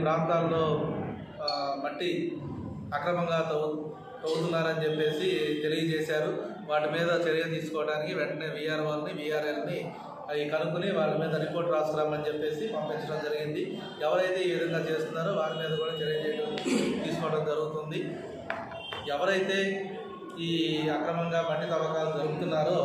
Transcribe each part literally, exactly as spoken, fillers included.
ప్రాంతాల్లో మట్టి అక్రమంగా తవ్వు తవ్వుతున్నారని చెప్పేసి తెలియజేశారు. వాటి మీద చర్య తీసుకోవడానికి వెంటనే వీఆర్ఓని వీఆర్ఎల్ని అవి కనుక్కొని వాళ్ళ మీద రిపోర్ట్ రాసుకురామని చెప్పేసి పంపించడం జరిగింది. ఎవరైతే ఈ విధంగా చేస్తున్నారో వారి మీద కూడా చర్య చేయడం తీసుకోవడం జరుగుతుంది. ఎవరైతే ఈ అక్రమంగా మట్టి తవ్వకాలు జరుగుతున్నారో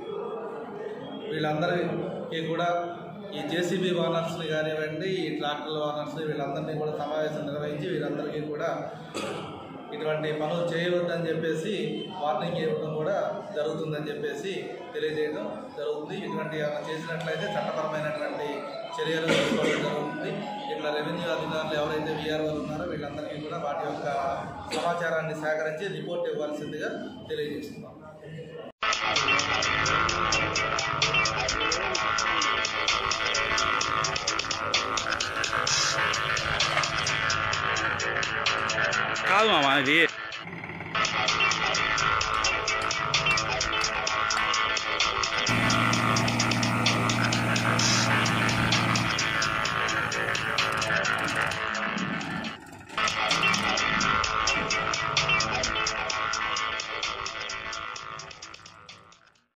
వీళ్ళందరికీ కూడా ఈ జేసీబీ ఓనర్స్ని కానివ్వండి, ఈ ట్రాక్టర్ల ఓనర్స్ని వీళ్ళందరినీ కూడా సమావేశం నిర్వహించి వీళ్ళందరికీ కూడా ఇటువంటి పనులు చేయవద్దని చెప్పేసి వార్నింగ్ ఇవ్వడం కూడా జరుగుతుందని చెప్పేసి తెలియజేయడం జరుగుతుంది. ఇటువంటి ఏమైనా చేసినట్లయితే చట్టపరమైనటువంటి చర్యలు తీసుకోవడం జరుగుతుంది. ఇట్లా రెవెన్యూ అధికారులు ఎవరైతే వీఆర్ఓలు ఉన్నారో వీళ్ళందరికీ కూడా వాటి యొక్క సమాచారాన్ని సేకరించి రిపోర్ట్ ఇవ్వాల్సిందిగా తెలియజేస్తున్నాం. కాదు మామ ఇది